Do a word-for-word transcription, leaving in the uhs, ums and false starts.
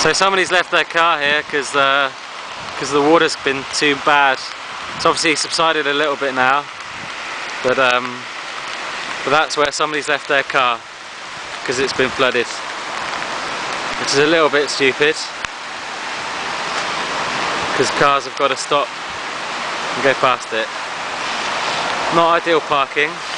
So somebody's left their car here because uh, because the water's been too bad. It's obviously subsided a little bit now, but um, but that's where somebody's left their car because it's been flooded, which is a little bit stupid because cars have got to stop and go past it. Not ideal parking.